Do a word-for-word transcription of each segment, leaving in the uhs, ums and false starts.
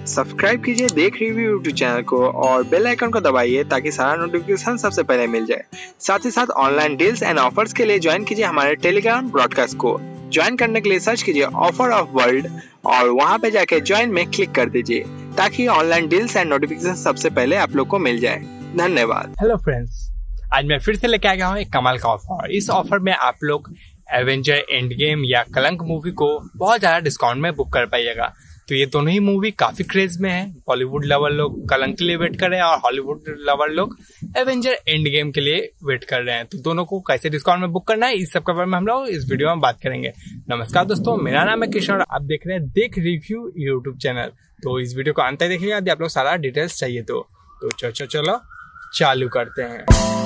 Subscribe कीजिए देख review YouTube channel को और बेल आइकन को दबाइए ताकि सारा नोटिफिकेशन सबसे पहले मिल जाए। साथ ही साथ ऑनलाइन डील्स एंड ऑफर्स के लिए ज्वाइन कीजिए हमारे टेलीग्राम ब्रॉडकास्ट को। ज्वाइन करने के लिए सर्च कीजिए ऑफर ऑफ वर्ल्ड और वहां पे जाके ज्वाइन में क्लिक कर दीजिए ताकि ऑनलाइन डील्स एंड नोटिफिकेशन सबसे पहले आप लोग को मिल जाए। धन्यवाद। हेलो फ्रेंड्स, आज मैं फिर से लेके आ गया हूँ एक कमाल का ऑफर। इस ऑफर में आप लोग एवेंजर एंड गेम या कलंक मूवी को बहुत ज्यादा डिस्काउंट में बुक कर पाइएगा। तो ये दोनों ही मूवी काफी क्रेज में है। बॉलीवुड लवर लोग कलंक के लिए वेट कर रहे हैं और हॉलीवुड लवर लोग एवेंजर एंड गेम के लिए वेट कर रहे हैं। तो दोनों को कैसे डिस्काउंट में बुक करना है, इस सब के बारे में हम लोग इस वीडियो में बात करेंगे। नमस्कार दोस्तों, मेरा नाम है किशोर, आप देख रहे हैं देख रिव्यू यूट्यूब चैनल। तो इस वीडियो को अंत तक देखिएगा यदि आप लोग सारा डिटेल्स चाहिए तो तो चलो चलो चालू करते हैं।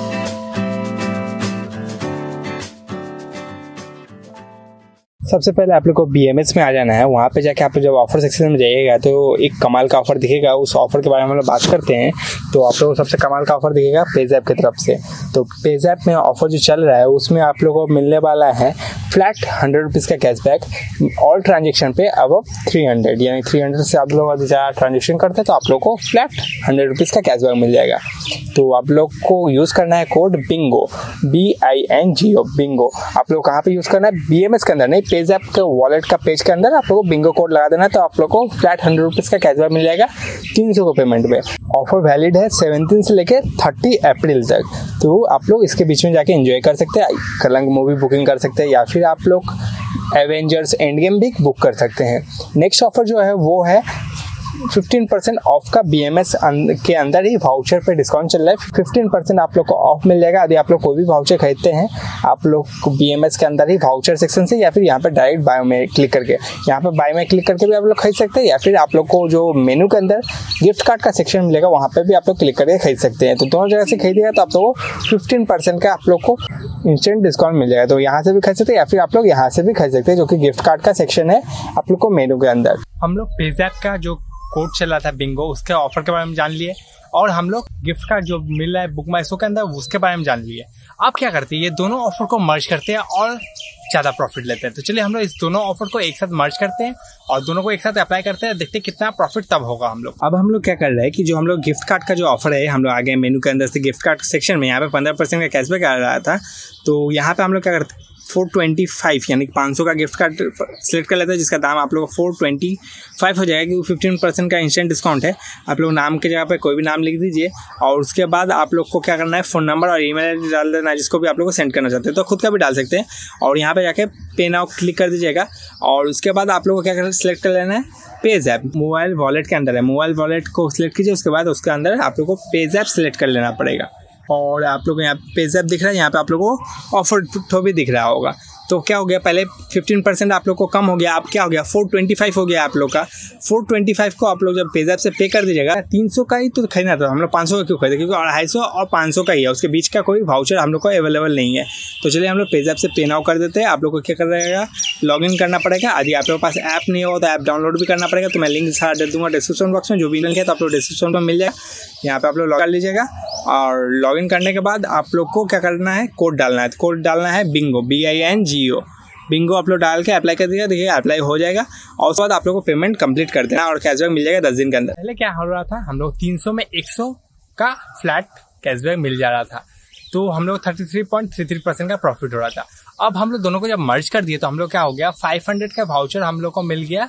सबसे पहले आप लोग को बी एम एस में आ जाना है। वहाँ पे जाके आप लोग जब ऑफर सेक्शन में जाइएगा तो एक कमाल का ऑफर दिखेगा। उस ऑफर के बारे में हम लोग बात करते हैं। तो आप लोग को सबसे कमाल का ऑफर दिखेगा पेजैप की तरफ से। तो पेजैप में ऑफर जो चल रहा है उसमें आप लोगों को मिलने वाला है फ्लैट हंड्रेड रुपीज़ का कैशबैक ऑल ट्रांजेक्शन पे अब थ्री हंड्रेड यानी थ्री हंड्रेड से आप लोग यदि ज़्यादा ट्रांजेक्शन करते हैं तो आप लोग को फ्लैट हंड्रेड रुपीज़ का कैशबैक मिल जाएगा। तो आप लोग को यूज़ करना है code bingo, B I N G O bingo. आप लोग कहाँ पे यूज़ करना है, बी एम एस के अंदर नहीं, पेजैप के वॉलेट का पेज के अंदर आप लोग को बिंगो कोड लगा देना। तो आप लोग को फ्लैट हंड्रेड रुपीज़ का कैशबैक मिल जाएगा तीन सौ का पेमेंट में। ऑफर वैलिड है सेवनटीन से लेके थर्टी अप्रैल तक। तो आप लोग इसके बीच में जाके एंजॉय कर सकते हैं, कलंक मूवी बुकिंग कर सकते हैं या फिर आप लोग एवेंजर्स एंड गेम भी बुक कर सकते हैं। नेक्स्ट ऑफर जो है वो है फिफ्टीन परसेंट ऑफ का बी एम एस के अंदर ही वाउचर पे डिस्काउंट चल रहा है। फिफ्टीन परसेंट आप लोग को ऑफ मिल जाएगा यदि आप लोग कोई भी वाउचर खरीदते हैं आप लोग बी एम एस के अंदर ही वाउचर सेक्शन से या फिर यहाँ पे डायरेक्ट बायो में क्लिक करके, यहाँ पे बायो में क्लिक करके भी आप लोग खरीद सकते हैं या फिर आप लोग को जो मेनू के अंदर गिफ्ट कार्ड का सेक्शन मिलेगा वहाँ पे भी आप लोग क्लिक करके खरीद सकते हैं। तो दोनों जगह से खरीदेगा तो आप लोग को फिफ्टीन परसेंट का आप लोग को इंस्टेंट डिस्काउंट मिल जाएगा। तो यहाँ से भी खरीद सकते हैं या फिर आप लोग यहाँ से भी खरीद सकते हैं जो कि गिफ्ट कार्ड का सेक्शन है आप लोग को मेनू के अंदर। हम लोग पेजैप का जो कोड चला था बिंगो, उसके ऑफर के बारे में जान लिए और हम लोग गिफ्ट कार्ड जो मिल रहा है बुक माई शो के अंदर उसके बारे में जान लिए। आप क्या करते हैं, ये दोनों ऑफर को मर्ज करते हैं और ज्यादा प्रॉफिट लेते हैं। तो चलिए हम लोग इस दोनों ऑफर को एक साथ मर्ज करते हैं और दोनों को एक साथ अप्लाई करते हैं, देखते हैं कितना प्रॉफिट तब होगा हम लोग। अब हम लोग क्या कर रहे हैं कि जो हम लोग गिफ्ट कार्ड का जो ऑफर है हम लोग आगे मेनू के अंदर से गिफ्ट कार्ड सेक्शन में यहाँ पे पंद्रह परसेंट का कैशबैक आ रहा था। तो यहाँ पे हम लोग क्या करते हैं फोर ट्वेंटी फाइव यानी पाँच सौ का गिफ्ट कार्ड सिलेक्ट कर लेते हैं जिसका दाम आप लोग को फोर ट्वेंटी फाइव हो जाएगा क्योंकि फिफ्टीन परसेंट का इंस्टेंट डिस्काउंट है। आप लोग नाम के जगह पे कोई भी नाम लिख दीजिए और उसके बाद आप लोग को क्या करना है फ़ोन नंबर और ईमेल आईडी डाल देना है जिसको भी आप लोग को सेंड करना चाहते हैं। तो खुद का भी डाल सकते हैं और यहाँ पे जाके पे नाउ क्लिक कर दीजिएगा और उसके बाद आप लोग को क्या करना है सिलेक्ट कर लेना है पेजैप। मोबाइल वॉलेट के अंदर है, मोबाइल वॉलेट को सिलेक्ट कीजिए, उसके बाद उसके अंदर आप लोग को पेजैप सिलेक्ट कर लेना पड़ेगा। और आप लोग यहाँ पेजैप दिख रहा है, यहाँ पे आप लोगों को ऑफर तो भी दिख रहा होगा। तो क्या हो गया, पहले फिफ्टीन परसेंट आप लोग को कम हो गया, अब क्या हो गया फोर ट्वेंटी फाइव हो गया आप लोग का। फोर ट्वेंटी फाइव को आप लोग जब पेजैप से पे कर दीजिएगा तीन सौ का ही तो खरीदना था, हम लोग पाँच सौ का क्यों खरीदे क्योंकि अढ़ाई सौ और पाँच सौ का ही है, उसके बीच का कोई वाउचर हम लोग को अवेलेबल नहीं है। तो चलिए हम लोग पेजैप से पे नाउ कर देते हैं। आप लोग को क्या कर रहेगा लॉग इन करना पड़ेगा। यदि आप लोग के पास ऐप नहीं हो तो ऐप डाउनलोड भी करना पड़ेगा। तो मैं लिंक सारा दे दूंगा डिस्क्रिप्शन बॉक्स में, जो भी लिंक है तो आप लोग डिस्क्रिप्शन में मिल जाएगा। यहाँ पे आप लोग लॉग कर लीजिएगा और लॉग इन करने के बाद आप लोग को क्या करना है कोड डालना है। कोड डालना है bingo, B I N G O bingo. आप लोग डाल के अप्लाई कर दीजिएगा, देखिए अप्लाई हो जाएगा और उसके बाद आप लोग को पेमेंट कंप्लीट कर देना और कैशबैक मिल जाएगा दस दिन के अंदर। पहले क्या हो रहा था, हम लोग तीन सौ में एक सौ का फ्लैट कैशबैक मिल जा रहा था तो हम लोग thirty three point three three percent का प्रॉफिट हो रहा था। अब हम लोग दोनों को जब मर्ज कर दिए तो हम लोग क्या हो गया फाइव हंड्रेड का वाउचर हम लोग को मिल गया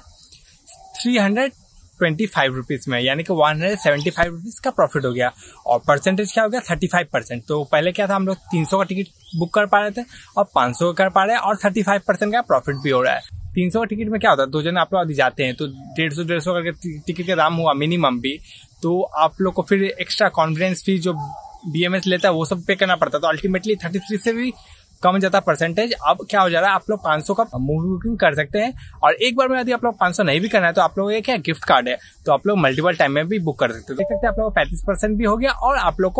three hundred twenty five rupees में, यानी कि one hundred seventy five rupees का प्रॉफिट हो गया और परसेंटेज क्या हो गया थर्टी फाइव परसेंट। तो पहले क्या था हम लोग तीन सौ का टिकट बुक कर पा रहे थे और पाँच सौ का कर पा रहे हैं और थर्टी फाइव परसेंट का प्रॉफिट भी हो रहा है। तीन सौ का टिकट में क्या होता है, दो जन आप लोग यदि जाते हैं तो डेढ़ सौ डेढ़ सौ करके टिकट का दाम हुआ मिनिमम भी, तो आप लोग को फिर एक्स्ट्रा कॉन्फ्रेंस फी जो बी एम एस लेता है वो सब पे करना पड़ता है। तो अल्टीमेटली थर्टी थ्री से भी कम जाता परसेंटेज। अब क्या हो जा रहा है, आप लोग पाँच सौ का मूवी बुकिंग कर सकते हैं और एक बार में यदि आप लोग पाँच सौ नहीं भी करना है तो आप लोग ये क्या गिफ्ट कार्ड है तो आप लोग मल्टीपल टाइम में भी बुक कर सकते हो। देख सकते हैं आप लोग को पैंतीस परसेंट भी हो गया और आप लोग को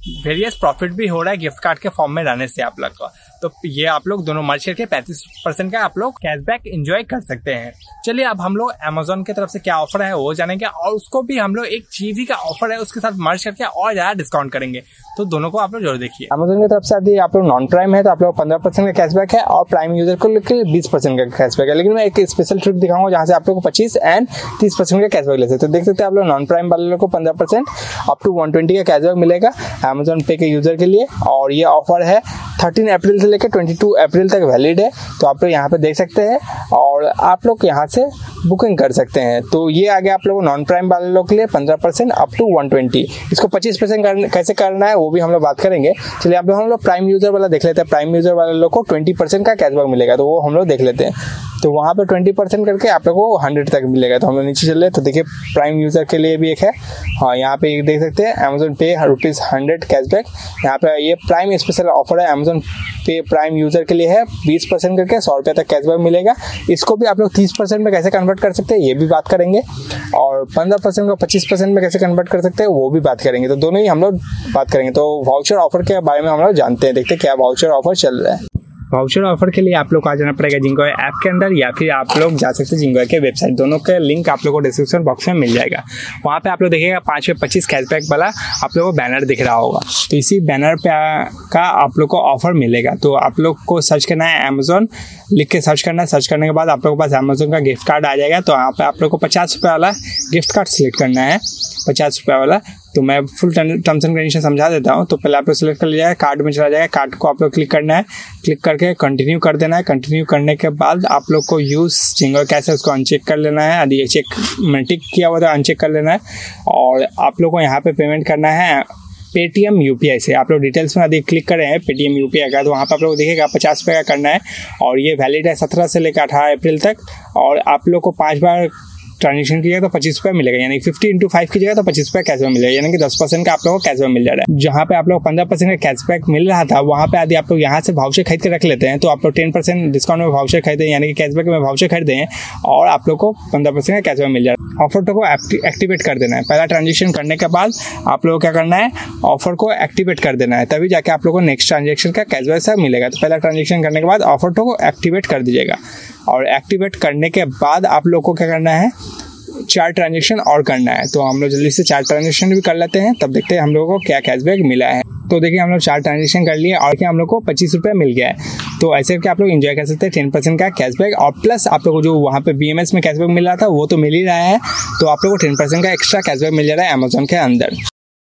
वेरियस प्रॉफिट भी हो रहा है गिफ्ट कार्ड के फॉर्म में रहने से आप लोग को। तो ये आप लोग दोनों मर्ज करके पैंतीस परसेंट का आप लोग कैशबैक एंजॉय कर सकते हैं। चलिए अब हम लोग अमेजोन की तरफ से क्या ऑफर है वो जानेंगे, और उसको भी हम लोग एक जीबी का ऑफर है उसके साथ मर्ज करके और ज्यादा डिस्काउंट करेंगे। तो दोनों को आप लोग जरूर देखिए। अमेजोन की तरफ से यदि आप लोग नॉन प्राइम है तो आप लोग पंद्रह परसेंट का कैशबैक है, और प्राइम यूजर को लेकर बीस परसेंट का कैशबैक है। लेकिन मैं एक स्पेशल ट्रिक दिखाऊंगा जहां से आप लोग को पच्चीस एंड तीस परसेंट का कैशबैक ले सकते हैं। तो देख सकते हैं आप लोग नॉन प्राइम वाले लोग को पंद्रह percent up to one twenty का कैशबैक मिलेगा अमेजोन पे के यूजर के लिए, और ये ऑफर है थर्टीन अप्रैल से लेकर ट्वेंटी टू अप्रैल तक वैलिड है। तो आप लोग यहाँ पे देख सकते हैं और आप लोग यहाँ से बुकिंग कर सकते हैं। तो ये आ गया आप लोग नॉन प्राइम वाले लोग के लिए पंद्रह percent up to one twenty. इसको पच्चीस परसेंट कैसे करना है वो भी हम लोग बात करेंगे। चलिए आप लोग हम लोग प्राइम यूजर वाला देख लेते हैं। प्राइम यूजर वाले लोग को ट्वेंटी परसेंट का कैशबैक मिलेगा, तो वो हम लोग देख लेते हैं। तो वहाँ पे ट्वेंटी परसेंट करके आप लोग को हंड्रेड तक मिलेगा। तो हम लोग नीचे चले तो देखिए प्राइम यूजर के लिए भी एक है, हाँ यहाँ पे देख सकते हैं अमेजोन पे रुपीज़ हंड्रेड कैशबैक। यहाँ पे ये प्राइम स्पेशल ऑफर है अमेजोन पे प्राइम यूजर के लिए है, बीस परसेंट करके सौ रुपये तक कैशबैक मिलेगा। इसको भी आप लोग तीस परसेंट में कैसे कन्वर्ट कर सकते हैं ये भी बात करेंगे, और पंद्रह परसेंट को पच्चीस परसेंट में कैसे कन्वर्ट कर सकते हैं वो भी बात करेंगे। तो दोनों ही हम लोग बात करेंगे। तो वाउचर ऑफर के बारे में हम लोग जानते हैं, देखते हैं क्या वाउचर ऑफर चल रहा है। वाउचर ऑफर के लिए आप लोग को आ जाना पड़ेगा जिंगो ऐप के अंदर, या फिर आप लोग जा सकते हैं जिंगो के वेबसाइट। दोनों का लिंक आप लोग को डिस्क्रिप्शन बॉक्स में मिल जाएगा। वहाँ पे आप लोग देखिएगा पाँच पे पच्चीस कैशबैक वाला आप लोग को बैनर दिख रहा होगा। तो इसी बैनर पे का आप लोग को ऑफर मिलेगा। तो आप लोग को सर्च करना है अमेजोन, लिख के सर्च करना है। सर्च करने के बाद आप लोग के पास अमेजोन का गिफ्ट कार्ड आ जाएगा। तो यहाँ पे आप लोग को पचास रुपये वाला गिफ्ट कार्ड सिलेक्ट करना है, पचास रुपये वाला। तो मैं फुल टर्म्स एंड कंडीशन समझा देता हूँ। तो पहले आप लोग सेलेक्ट कर लीजिएगा, कार्ड में चला जाएगा, कार्ड को आप लोग क्लिक करना है, क्लिक करके कंटिन्यू कर देना है। कंटिन्यू करने के बाद आप लोग को यूज़ जिंगो कैश है उसको अनचेक कर लेना है। यदि ये चेक में टिक किया हुआ तो अनचेक कर लेना है। और आप लोग को यहाँ पे पेमेंट करना है पेटीएम यूपीआई से। आप लोग डिटेल्स में यदि क्लिक करें हैं पेटीएम यूपीआई का, तो वहाँ पर आप लोग देखिएगा पचास रुपये का करना है, और ये वैलिड है सत्रह से लेकर अठारह अप्रैल तक। और आप लोग को पाँच बार ट्रांजेक्शन कीजिएगा तो पच्चीस रुपये मिलेगा, यानी फिफ्टी इंटू फाइव कीजिएगा तो पच्चीस रुपये कैशबैक मिलेगा, यानी कि दस परसेंट का आप लोगों को कैशबैक मिल जा रहा है। जहाँ पे आप लोग पंद्रह परसेंट का कैशबैक मिल रहा था वहाँ पे यदि आप लोग यहाँ से वाउचर खरीद के रख लेते हैं तो आप लोग टेन परसेंट डिस्काउंट में वाउचर खरीदें, यानी कि कैशबैक में वाउचर खरीदे हैं और आप लोग को पंद्रह परसेंट का कैशबैक मिल जा रहा है। ऑफर को एक्टिवेट कर देना है। पहला ट्रांजेक्शन करने के बाद आप लोग को क्या करना है, ऑफर को एक्टिवेट कर देना है, तभी जाके आप लोग को नेक्स्ट ट्रांजेक्शन का कैशबैक सब मिलेगा। तो पहला ट्रांजेक्शन करने के बाद ऑफर को एक्टिवेट कर दीजिएगा, और एक्टिवेट करने के बाद आप लोग को क्या करना है, चार ट्रांजेक्शन और करना है। तो हम लोग जल्दी से चार ट्रांजेक्शन भी कर लेते हैं, तब देखते हैं हम लोगों को क्या कैशबैक मिला है। तो देखिए हम लोग चार ट्रांजेक्शन कर लिए और देखिए हम लोग को पच्चीस रुपये मिल गया है। तो ऐसे करके आप लोग एंजॉय कर सकते हैं टेन परसेंट का कैशबैक, और प्लस आप लोग को जो वहाँ पे बीएमएस में कैशबैक मिल रहा था वो तो मिल ही रहा है। तो आप लोग को टेन परसेंट का एक्स्ट्रा कैशबैक मिल जा रहा है अमेजोन के अंदर।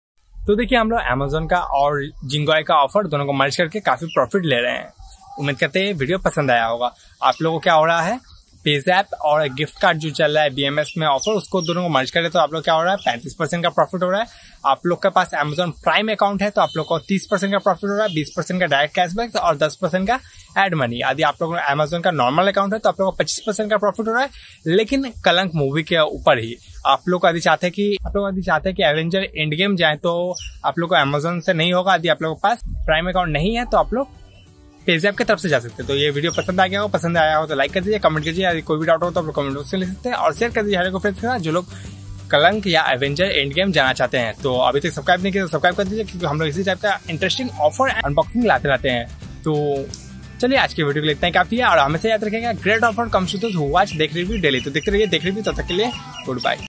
तो देखिए हम लोग अमेजोन का और जिंगो का ऑफर दोनों को मर्ज करके काफी प्रॉफिट ले रहे हैं। उम्मीद करते हैं वीडियो पसंद आया होगा। आप लोगों को क्या हो रहा है, पेज़ैप और गिफ्ट कार्ड जो चल रहा है बीएमएस में ऑफर, उसको दोनों को मर्ज करें तो आप लोग क्या हो रहा है, पैंतीस परसेंट का प्रॉफिट हो रहा है। आप लोग के पास अमेजोन प्राइम अकाउंट है तो आप लोग को तीस परसेंट का प्रॉफिट हो रहा है, बीस परसेंट का डायरेक्ट कैशबैक और दस परसेंट का एड मनी। यदि आप लोग अमेजोन का नॉर्मल अकाउंट है तो आप लोग को पच्चीस परसेंट का प्रॉफिट हो रहा है, लेकिन कलंक मूवी के ऊपर ही। आप लोग यदि चाहते हैं कि आप लोग यदि चाहते हैं कि एवेंजर एंड गेम जाए तो आप लोग को अमेजोन से नहीं होगा। यदि आप लोगों के पास प्राइम अकाउंट नहीं है तो आप लोग पेज़ैप की तरफ से जा सकते हैं। तो ये वीडियो पसंद आ गया हो, पसंद आया हो तो लाइक कर दीजिए, कमेंट कीजिए। यदि कोई भी डाउट हो तो आप लोग कमेंट बॉक्स में लिख सकते हैं, और शेयर कर दीजिए हर एक फ्रेंड्स के साथ जो लोग कलंक या एवेंजर एंड गेम जाना चाहते हैं। तो अभी तक सब्सक्राइब नहीं किया तो सब्सक्राइब कर दीजिए, क्योंकि हम लोग इसी टाइप का इंटरेस्टिंग ऑफर अनबॉक्सिंग लाते रहते हैं। तो चलिए आज की वीडियो को लेते हैं काफी है, और हमेशा याद रखेगा great offer comes to those who watch देख रिव्यू डेली। तो देखते रहिए देख रिव्यू, तब तक के लिए गुड बाय।